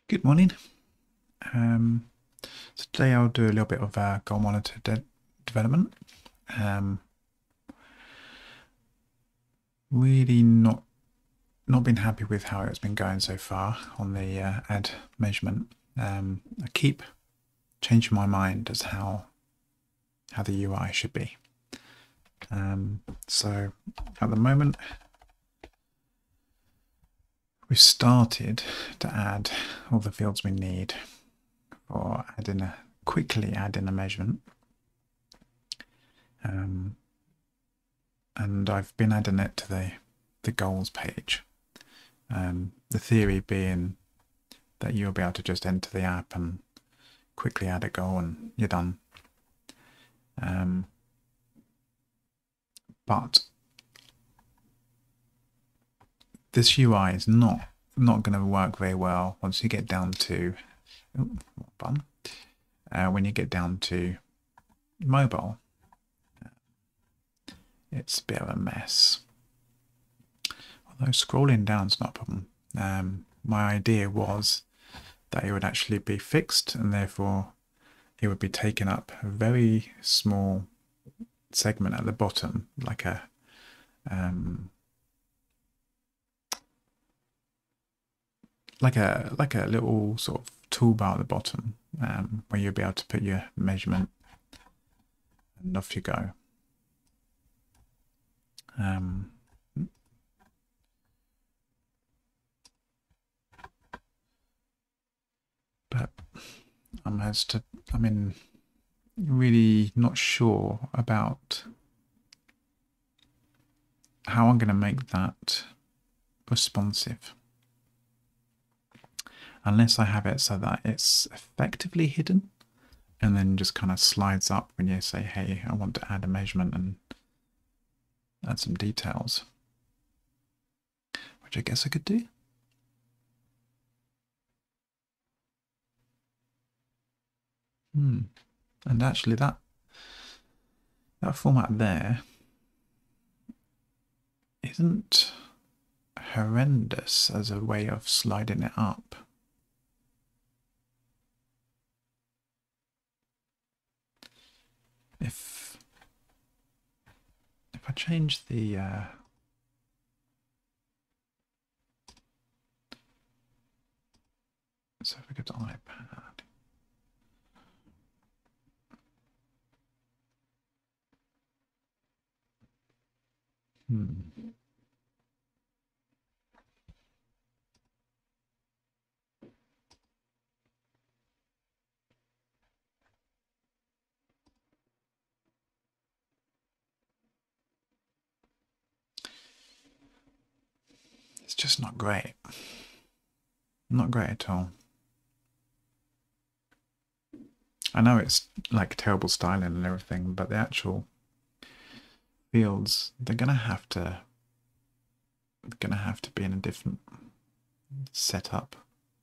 Good morning. So today I'll do a little bit of goal monitor development. Really not been happy with how it's been going so far on the ad measurement. I keep changing my mind as how the UI should be. So at the moment we've started to add all the fields we need for quickly adding a measurement. And I've been adding it to the goals page. The theory being that you'll be able to just enter the app and quickly add a goal and you're done. But this UI is not going to work very well once you get down to when you get down to mobile. It's a bit of a mess. Although scrolling down is not a problem. My idea was that it would actually be fixed and therefore it would be taking up a very small segment at the bottom, like a little sort of toolbar at the bottom, where you'll be able to put your measurement and off you go. But I'm really not sure about how I'm going to make that responsive. Unless I have it so that it's effectively hidden and then just kind of slides up when you say, hey, I want to add a measurement and add some details, which I guess I could do. And actually that format there isn't horrendous as a way of sliding it up. If I change the so if we go to iPad, it's just not great. Not great at all. I know it's like terrible styling and everything, but the actual fields, they're gonna have to be in a different setup.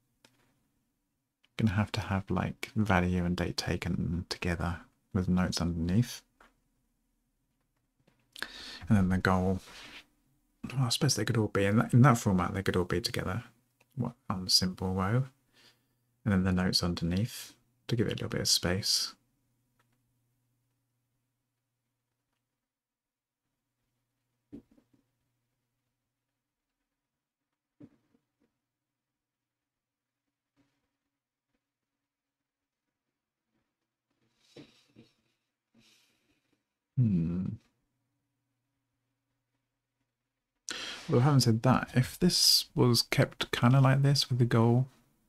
Gonna have to have like value and date taken together with notes underneath. And then the goal, well, I suppose they could all be in that format, they could all be together on a simple row. And then the notes underneath to give it a little bit of space. Well, having said that, if this was kept kind of like this with the goal,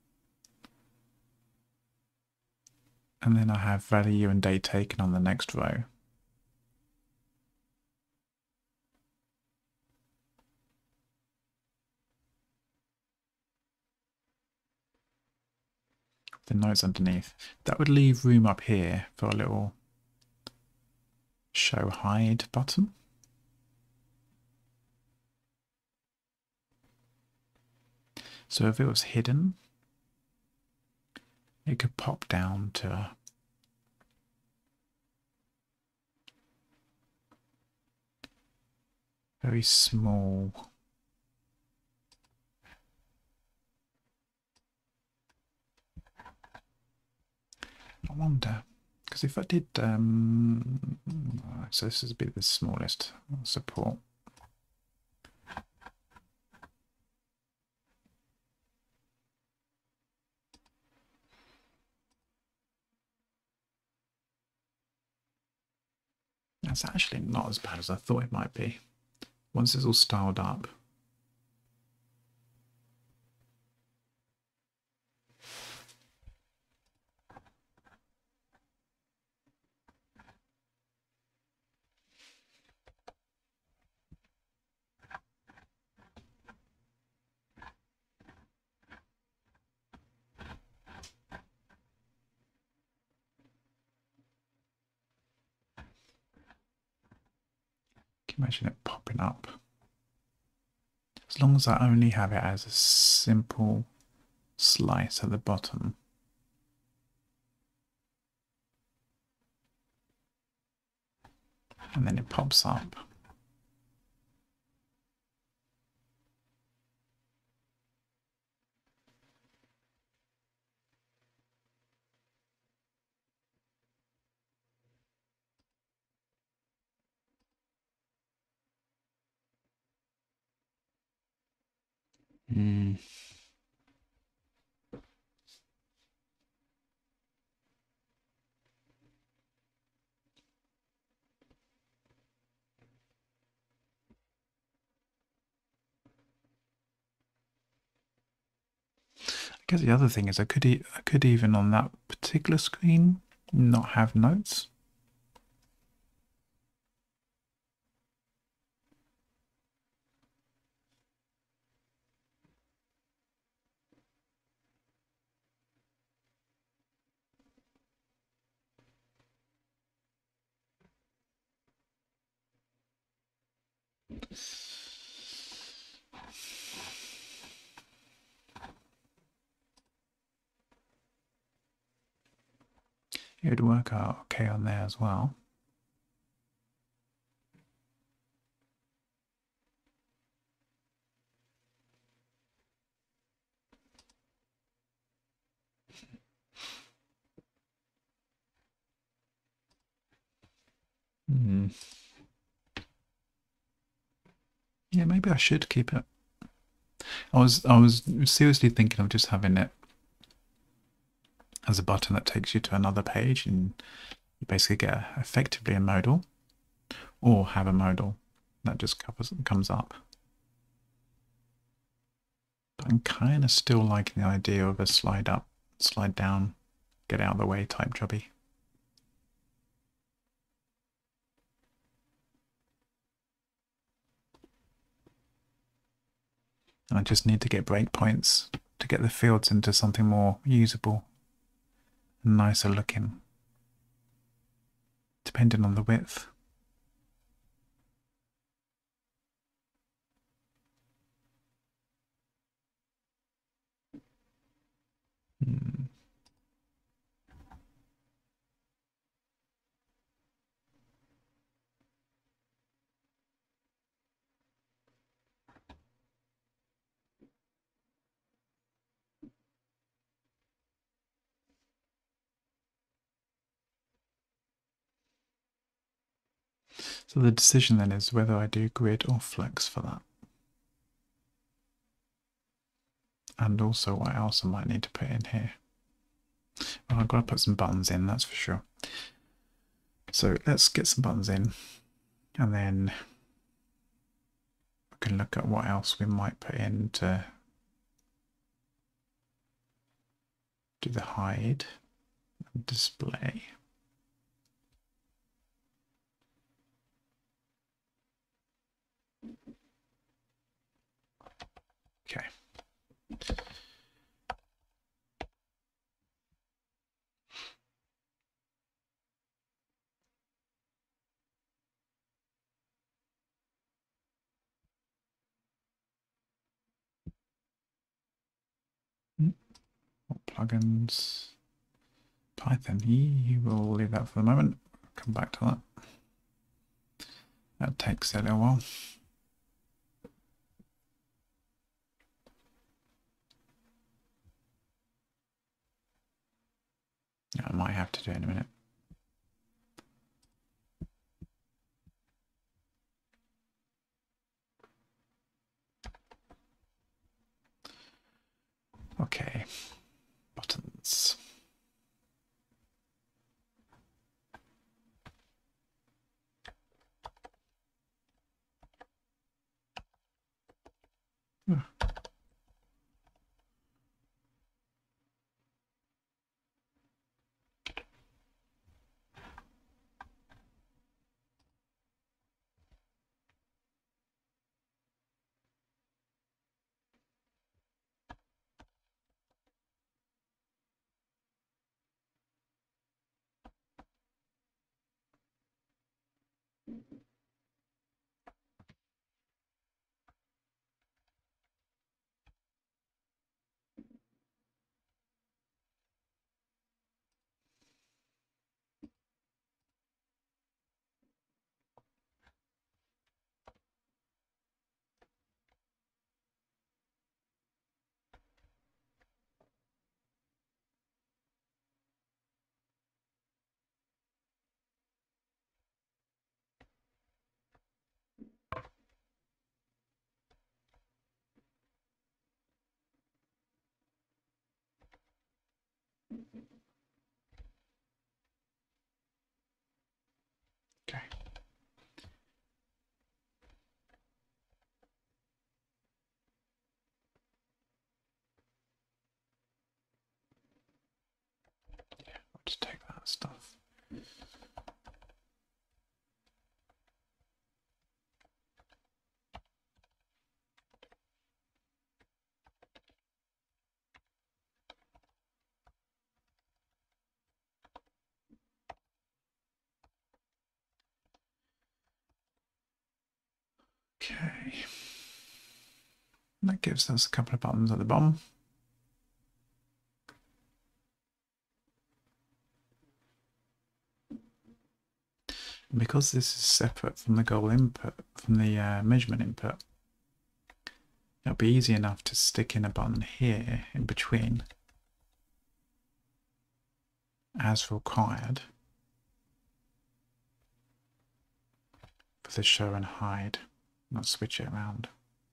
and then I have value and date taken on the next row, the notes underneath, that would leave room up here for a little show hide button. So if it was hidden, it could pop down to a very small I wonder, because if I did, so this is a bit the smallest support. That's actually not as bad as I thought it might be. Once it's all styled up. Can you imagine it popping up? As long as I only have it as a simple slice at the bottom. And then it pops up. I guess the other thing is I could even on that particular screen not have notes. It would work out okay on there as well. Yeah, maybe I should keep it. I was seriously thinking of just having it as a button that takes you to another page, and you basically get effectively a modal, or have a modal that just comes up. But I'm kind of still liking the idea of a slide up, slide down, get out of the way type jobby. And I just need to get breakpoints to get the fields into something more usable and nicer looking, depending on the width. So the decision then is whether I do grid or flex for that. And also what else I might need to put in here. Well, I've got to put some buttons in, that's for sure. So let's get some buttons in, and then we can look at what else we might put in to do the hide and display. Okay. Plugins, Python. We'll leave that for the moment. Come back to that. That takes a little while. I might have to do it in a minute. Okay, buttons. Okay. Yeah, I'll just take that stuff. Okay. That gives us a couple of buttons at the bottom. And because this is separate from the goal input, from the measurement input, it'll be easy enough to stick in a button here in between as required for the show and hide, not switch it around.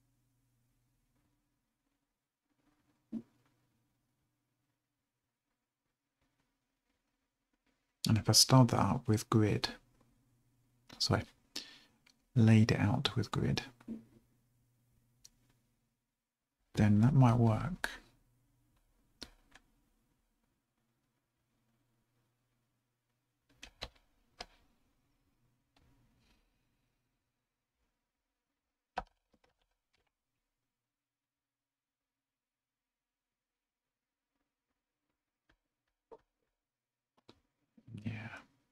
And if I start that up with grid, so I laid it out with grid, then that might work. Yeah.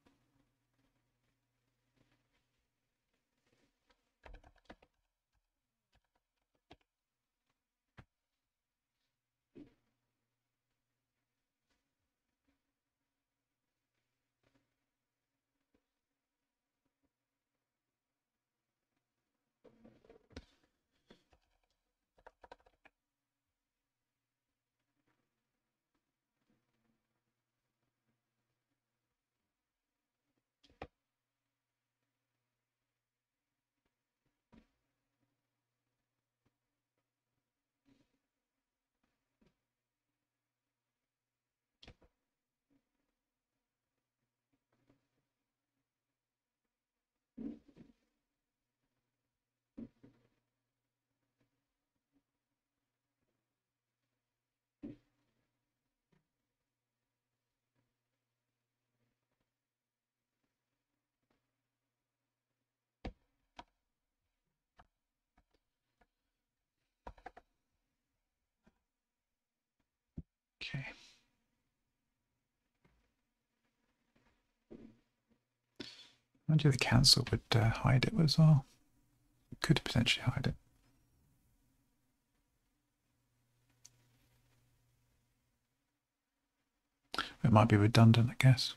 Okay. I wonder if the cancel would hide it as well. Could potentially hide it. It might be redundant, I guess.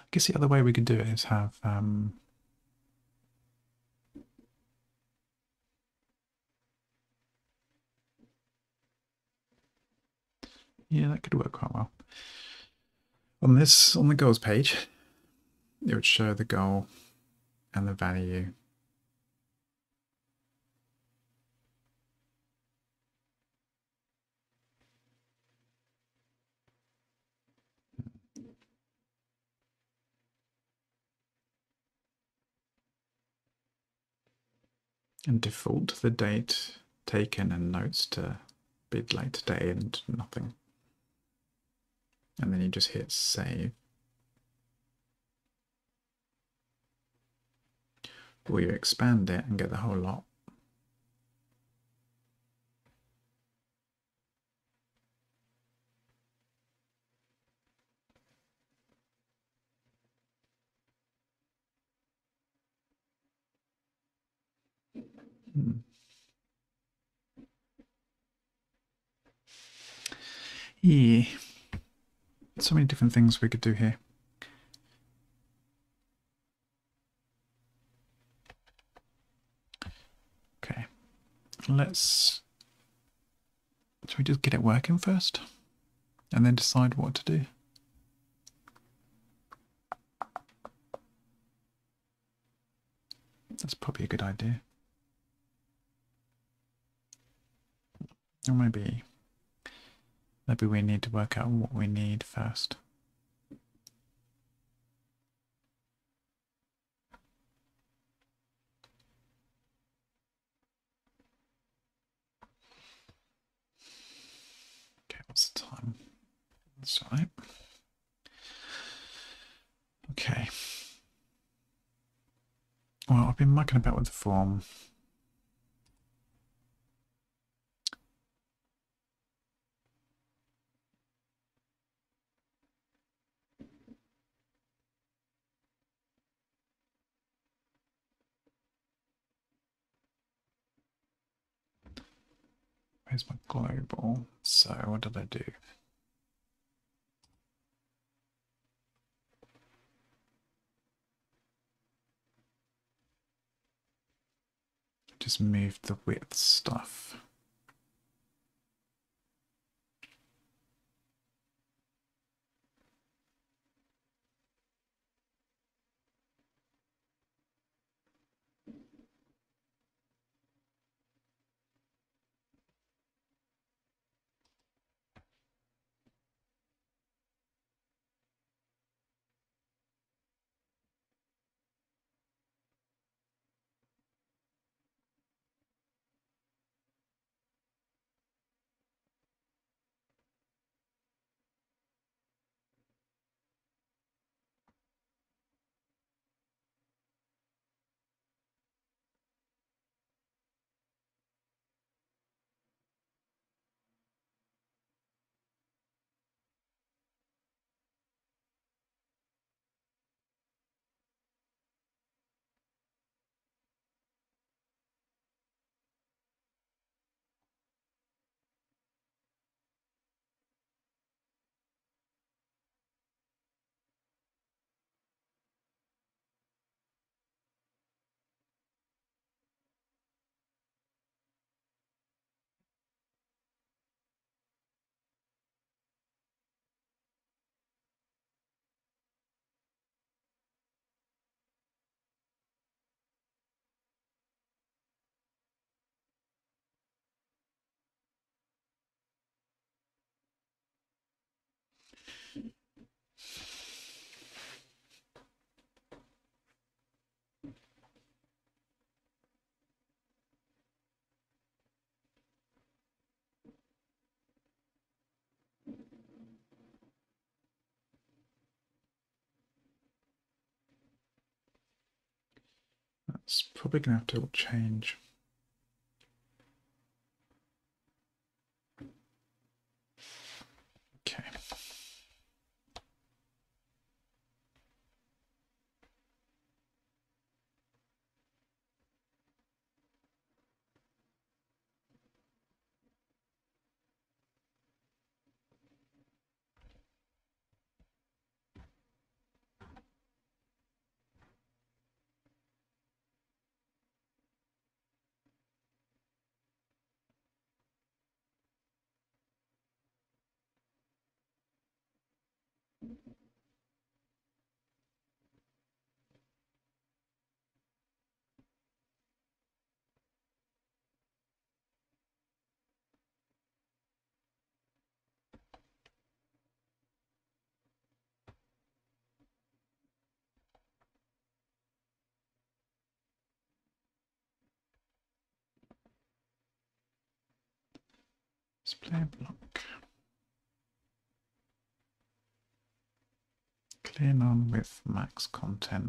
guess the other way we could do it is have yeah, that could work quite well. On the goals page, it would show the goal and the value. And default the date taken and notes to be like today and nothing. And then you just hit save. Or you expand it and get the whole lot. Yeah. So many different things we could do here. Okay. Should we just get it working first? And then decide what to do? That's probably a good idea. Or maybe we need to work out what we need first. Okay, what's the time? That's all right. Okay. Well, I've been mucking about with the form. Where's my global? So what did I do? Just moved the width stuff. That's probably going to have to change. Okay. Display block. Clear none with max content.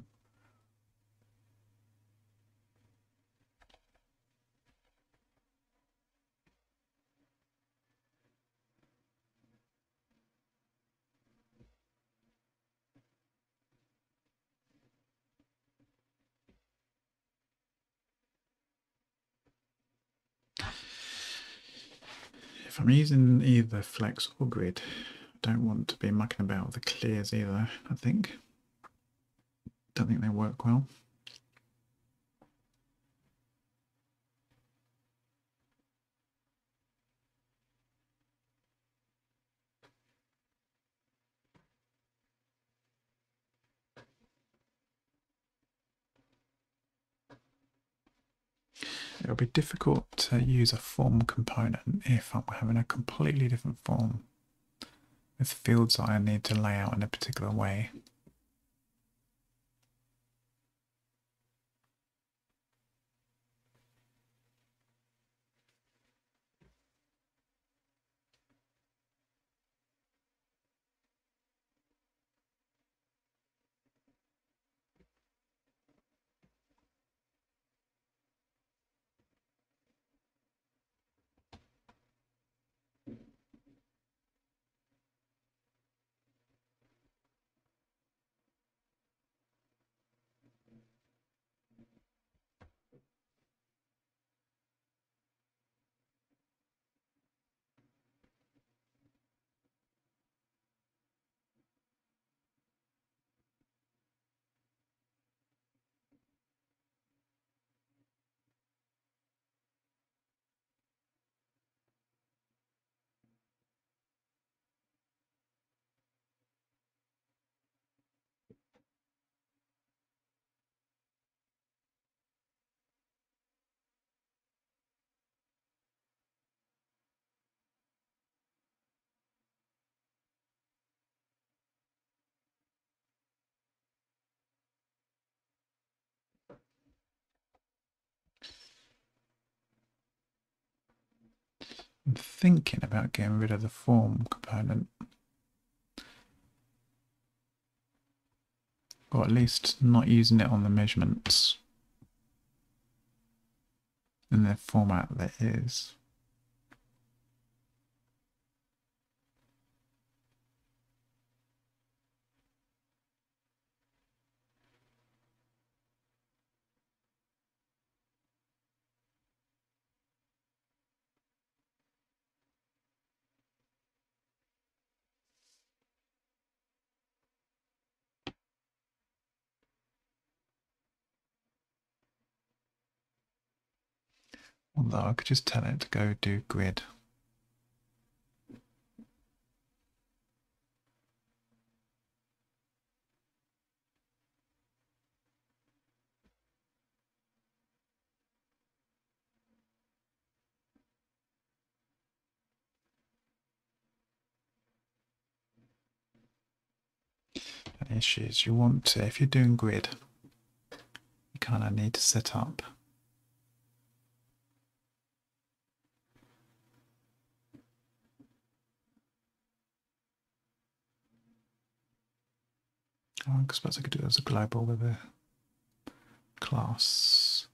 If I'm using either flex or grid, I don't want to be mucking about with the clears either, I think. Don't think they work well. It'll be difficult to use a form component if I'm having a completely different form with fields that I need to lay out in a particular way. I'm thinking about getting rid of the form component, or at least not using it on the measurements in the format that is. Although I could just tell it to go do grid. And the issue is you want to, if you're doing grid, you kind of need to set up I suppose I could do it as a global with a class.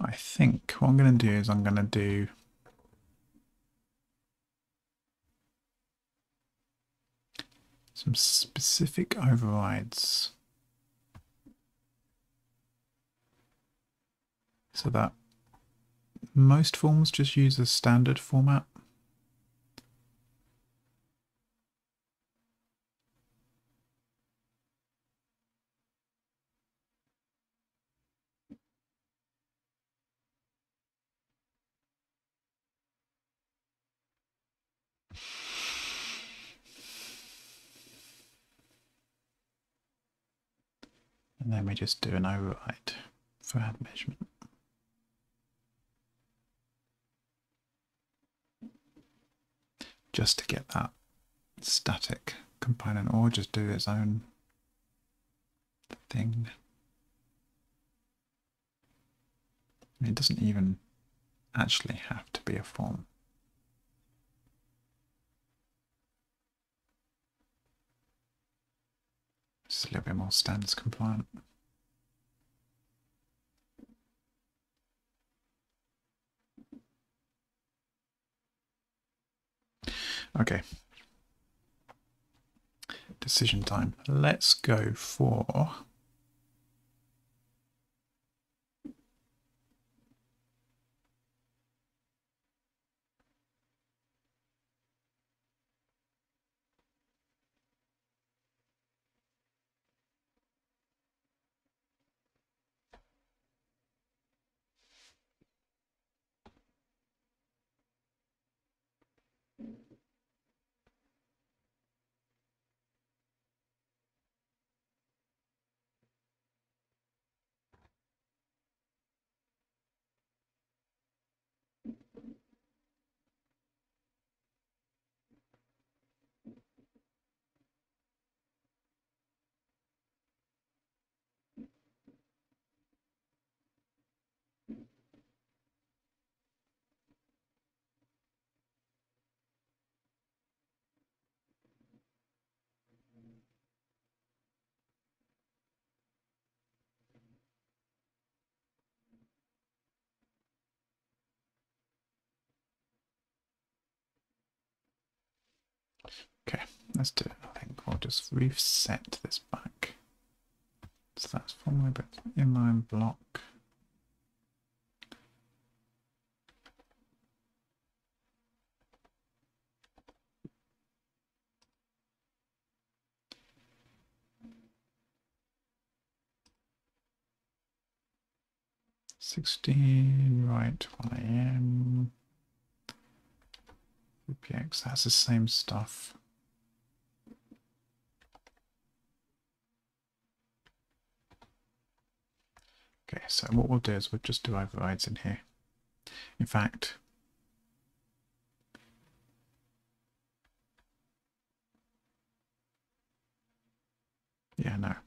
I think what I'm going to do is I'm going to do some specific overrides so that most forms just use a standard format. And then we just do an override for add measurement. Just to get that static component, or just do its own thing. It doesn't even actually have to be a form. Just a little bit more standards compliant. Okay. Decision time. Let's go for okay, let's do it. I think we'll just reset this back. So that's formally but inline block. Right, 1 AM. VPX, that's the same stuff. Okay, so what we'll do is we'll just do overrides in here. In fact, yeah, no.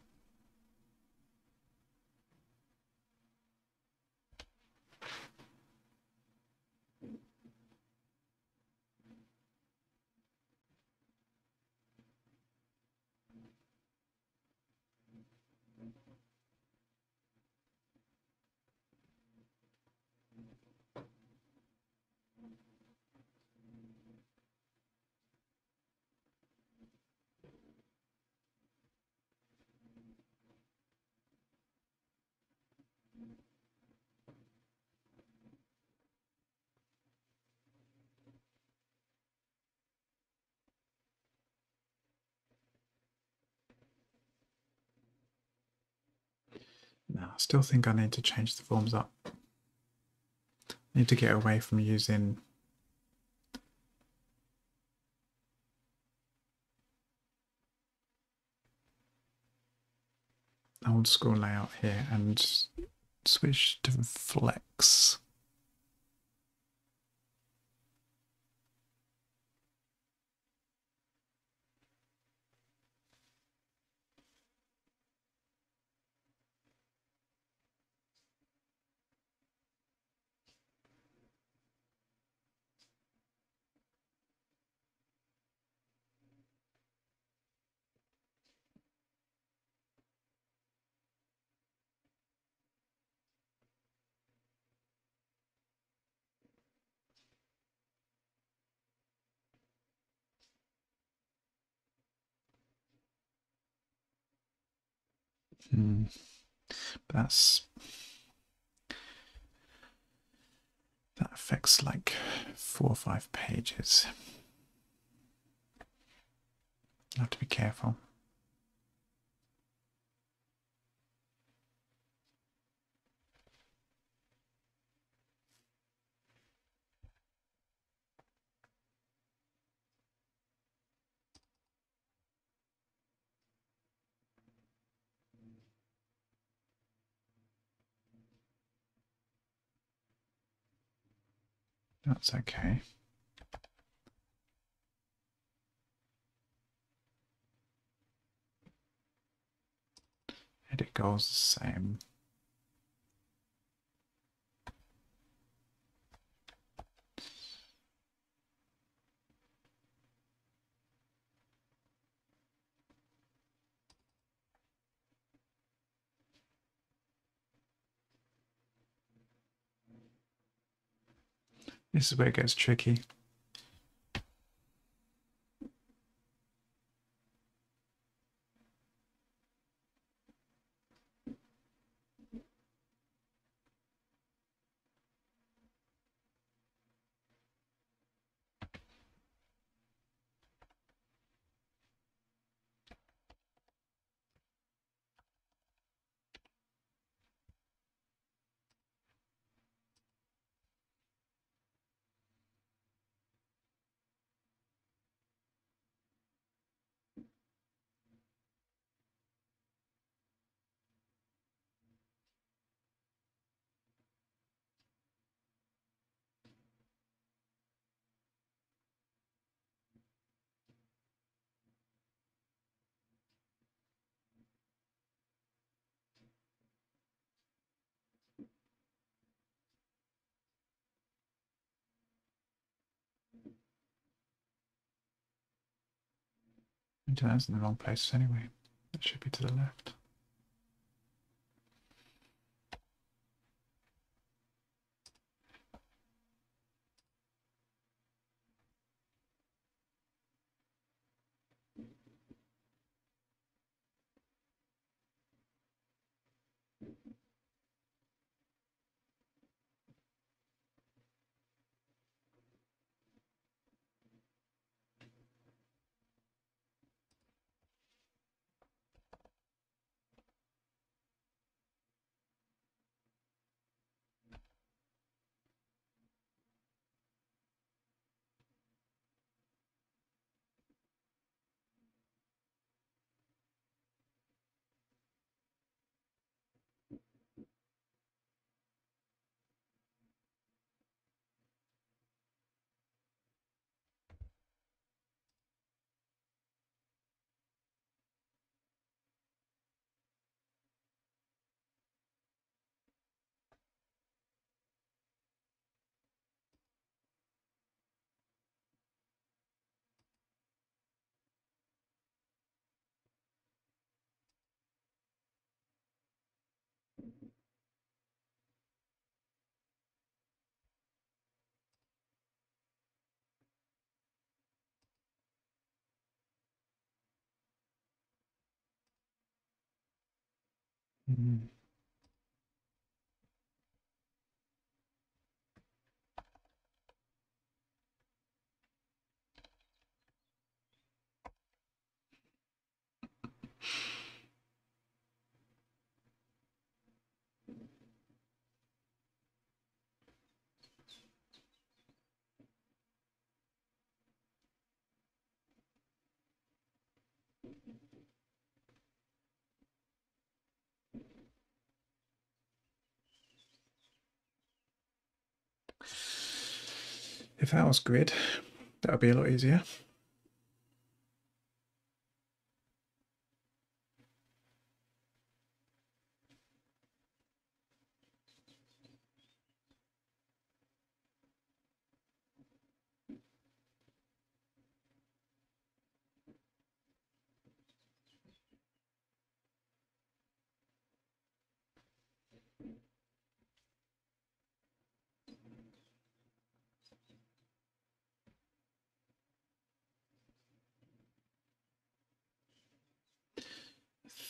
No, I still think I need to change the forms up. I need to get away from using old school layout here and switch to flex. That affects like 4 or 5 pages. You have to be careful. That's okay. Edit goals the same. This is where it gets tricky. That's in the wrong place anyway. That should be to the left. Mm. If that was grid, that would be a lot easier.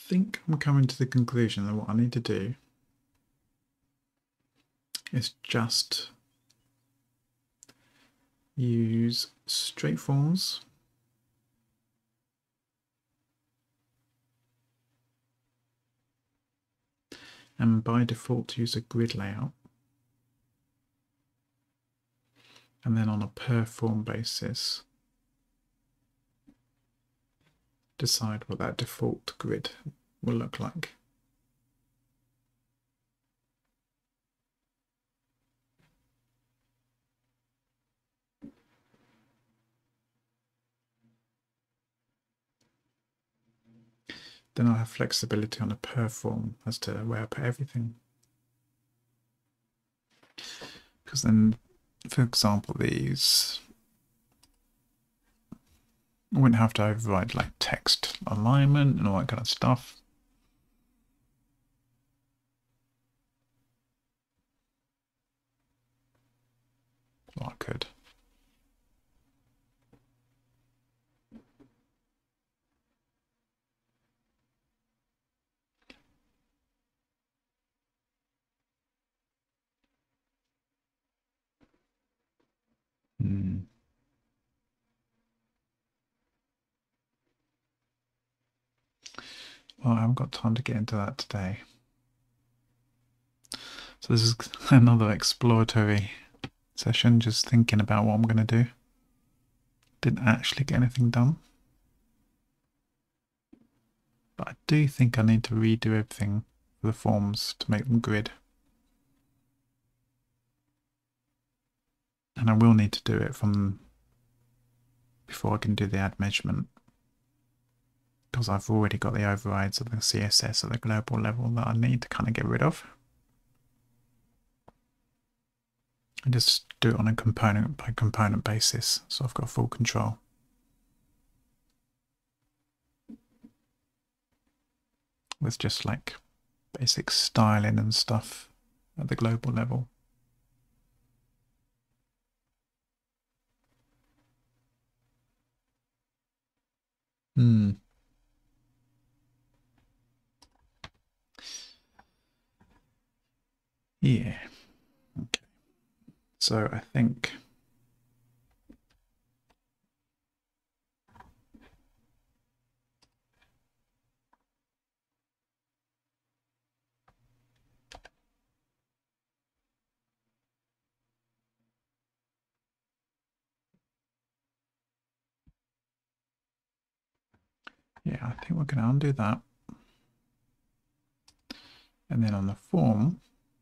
think I'm coming to the conclusion that what I need to do is just use straight forms and by default use a grid layout, and then on a per form basis decide what that default grid will look like. Then I'll have flexibility on a per form as to where I put everything. Because then, for example, these, I wouldn't have to override like text alignment and all that kind of stuff. Well, I could. Well, I haven't got time to get into that today. So this is another exploratory session, just thinking about what I'm going to do. Didn't actually get anything done. But I do think I need to redo everything for the forms to make them grid. And I will need to do it from before I can do the add measurement, because I've already got the overrides of the CSS at the global level that I need to kind of get rid of. And just do it on a component by component basis, so I've got full control. With just like basic styling and stuff at the global level. Yeah. Okay. So I think we're going to undo that. And then on the form,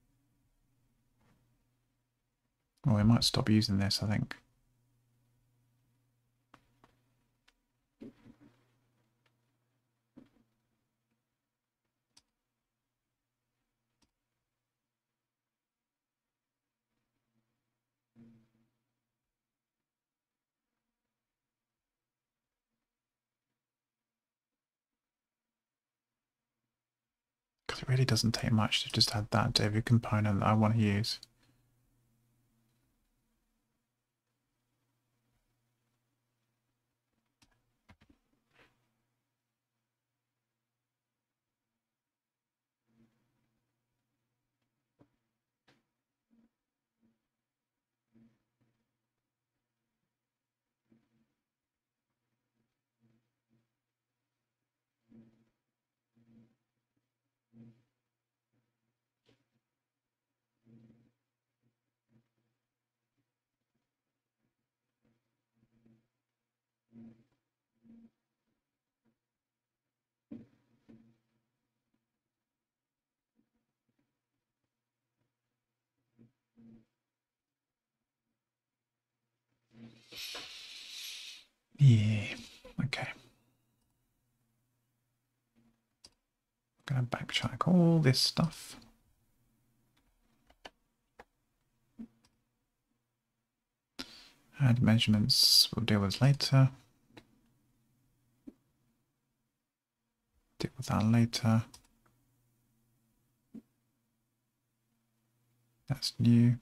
well, we might stop using this, I think. Because it really doesn't take much to just add that to every component that I want to use. Yeah, okay. I'm going to backtrack all this stuff. Add measurements, we'll deal with later. Deal with that later. That's new.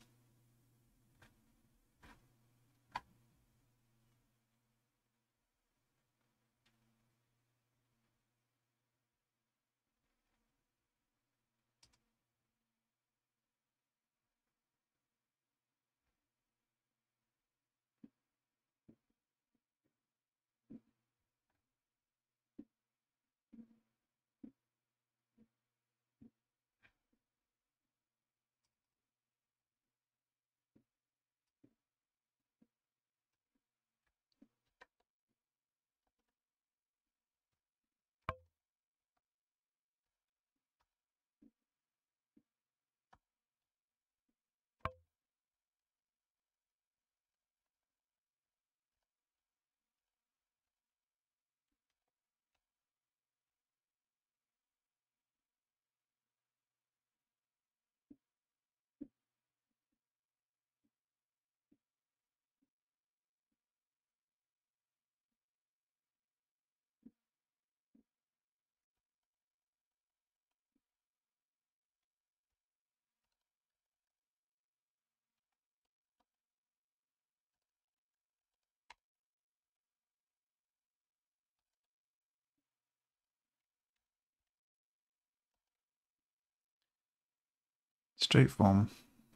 straight form.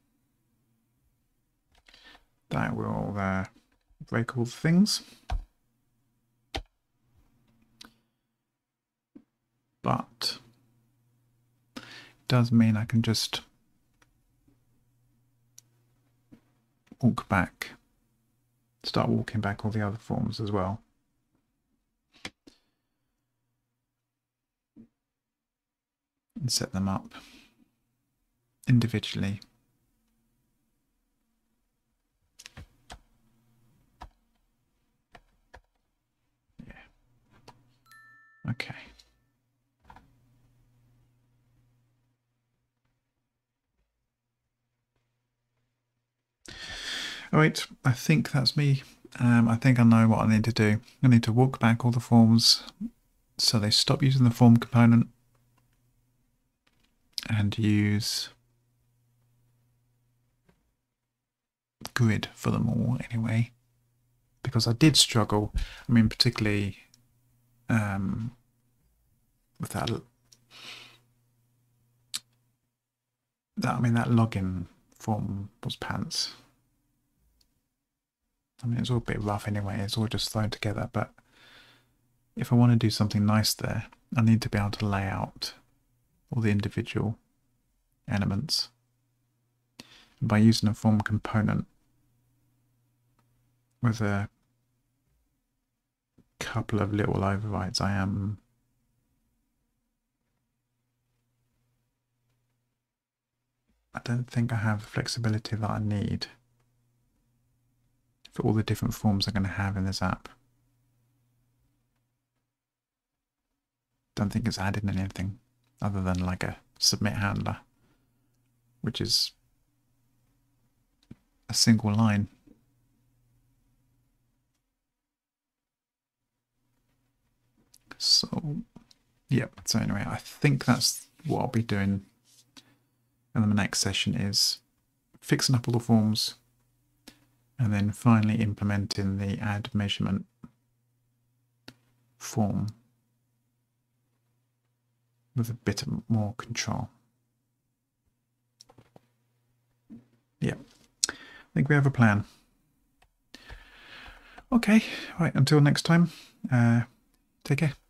That will break all the things. But it does mean I can just walk back, start walking back all the other forms as well. And set them up individually. Yeah. Okay. All right, I think that's me. I think I know what I need to do. I need to walk back all the forms so they stop using the form component and use grid for them all anyway, because I did struggle. I mean, particularly with that login form was pants. I mean, it's all a bit rough anyway. It's all just thrown together. But if I want to do something nice there, I need to be able to lay out all the individual elements. And by using a form component with a couple of little overrides, I don't think I have the flexibility that I need for all the different forms I'm going to have in this app. Don't think it's added anything other than like a submit handler, which is a single line. So, yep. So anyway, I think that's what I'll be doing in the next session, is fixing up all the forms and then finally implementing the add measurement form with a bit more control. Yeah, I think we have a plan. Okay, right, until next time, take care.